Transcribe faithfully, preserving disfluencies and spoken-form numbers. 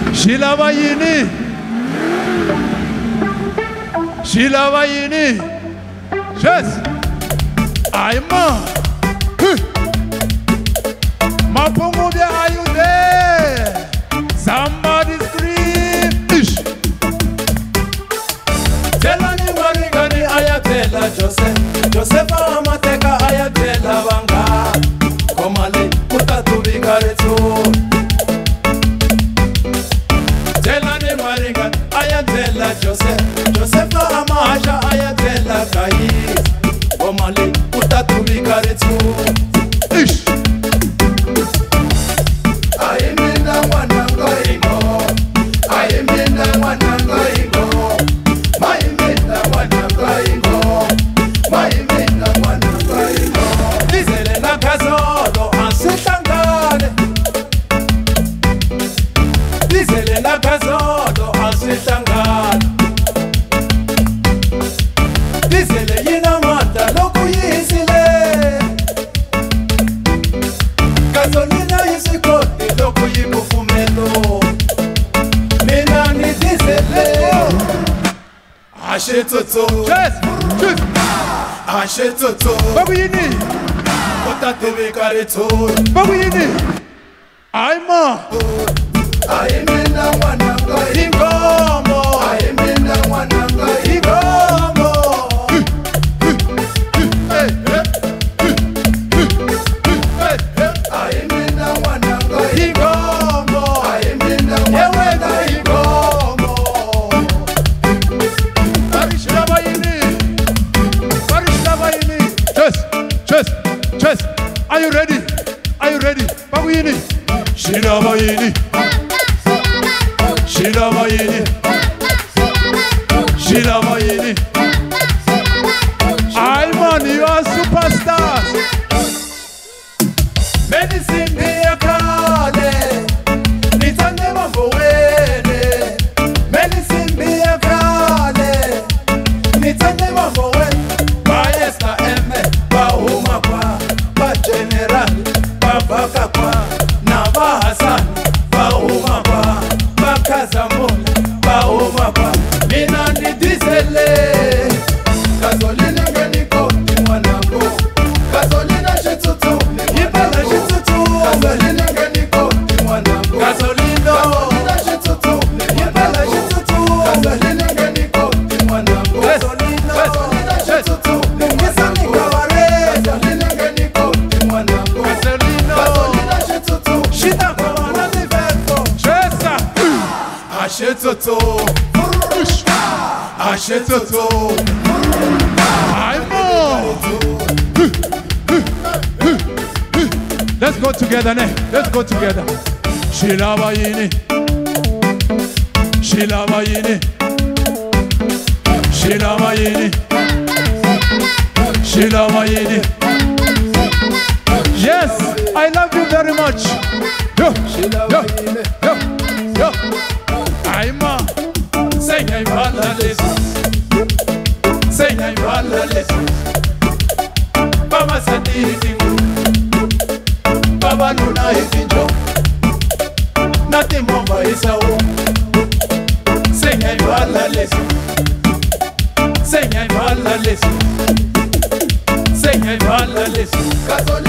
Shilabayini. Shilabayini. Yes. I'm Mupungubwe, are you there? Somebody scream. Ish. Telani marigani ayatela Joseph. Joseph amateka ayatela banga. Komale utatu bigaretu. Telani marigani ayatela Joseph. Joseph amaja ayatela kai. Komale utatu bigaretu. Ish. Ashetoto. Yes. Yes. Ashetoto. What do you need? Utatu bigaretu. What do you need? I'm a. Aimena wananga ingomo. Aimena wananga ingomo. Hey, hey. Aimena wananga ingomo. Aimena wananga ingomo. Chest, chest. Are you ready? Are you ready? Baguyini. Shilabayini. Shilabayini. Shilabayini. Alman, you are superstars. Medicine be a kale. Nitande mambo wene. Medicine be a kale. Nitande mambo wene. Maestra eme. Uma kwa, ba general, ba baka kwa, na ba Hassan, ba uma kwa, ba Kazamula, ba uma kwa, mina ni dizele, gasolina ngeniko ni mwanangu, gasolina shitutu, yipala shitutu, gasolina ngeniko ni mwanangu, gasolina, gasolina shitutu, yipala shitutu, gasolina ngeniko ni mwanangu, gasolina, gasolina shitutu, ngisani kaware. Ashetoto. Ashetoto. I'm on. Let's go together now. Let's go together. Shilabayini. Shilabayini. Shilabayini. Shilabayini. Yes, I love you very much. Yo, yo, yo, yo. I'm a. Say I'm Vana. Say I'm Vana. Baba Sadi. Baba Nuna Ifinjo. Nothing more by Isao. Say I'm Vana. Say I'm Vana. Say I'm Vana.